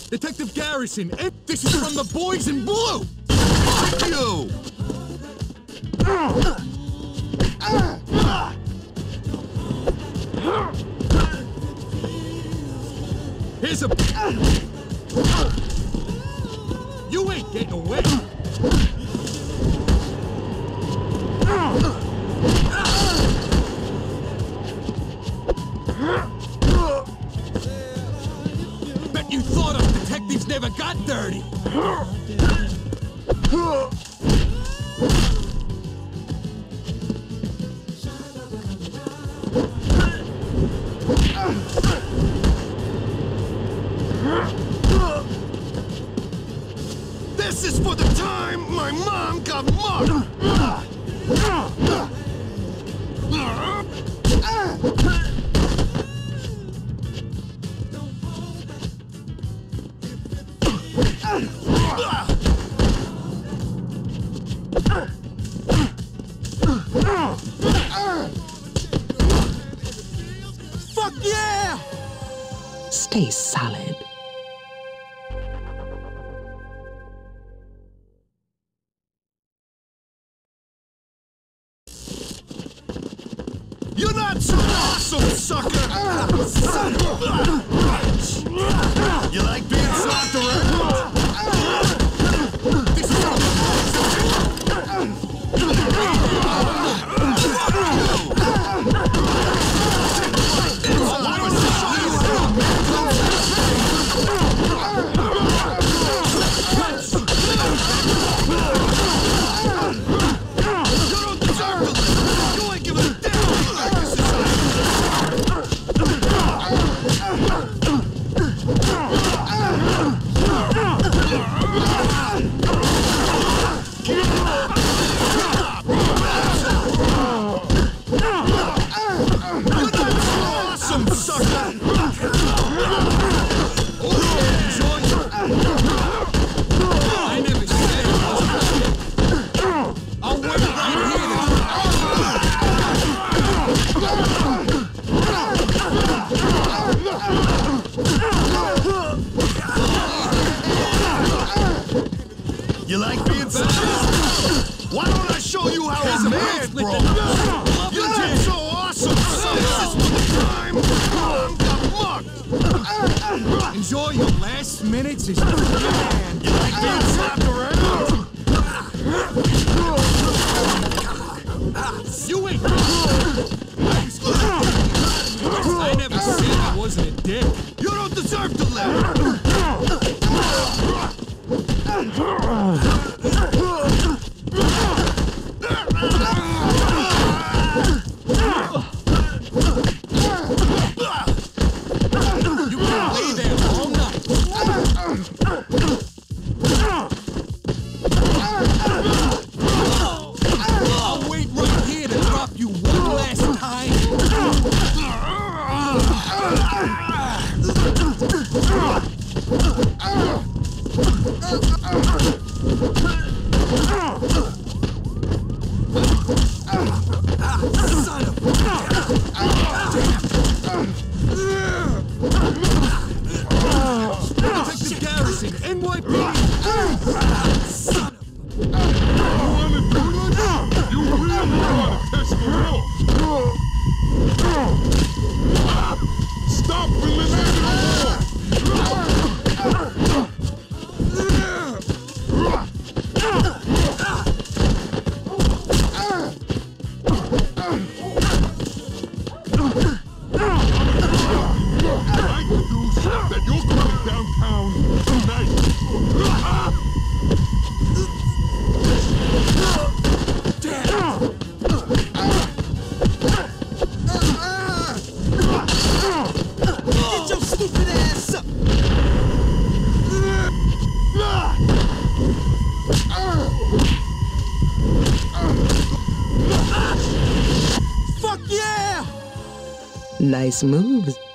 Detective Garrison, this is from the boys in blue! Fuck you! Here's a... You ain't getting away! Bet you thought us detectives never got dirty! This is for the time my mom got mugged! Fuck yeah! Stay solid. You're not so awesome, sucker! You like being slapped around? This is how You like being soft? Why don't I show you how a man rolls? You're not so awesome, so this is for the time I'm mugged. Enjoy your last minutes as your man. You like being slapped around? You ain't. I never said I wasn't a dick. You don't deserve to live. You can lay there all night. I'll wait right here to drop you one last time. Son of Detective Garrison, NYPD! Son of You really wanna test the law? Stop eliminating the law! That you're coming downtown tonight. Get your stupid ass up! Fuck yeah! Nice moves.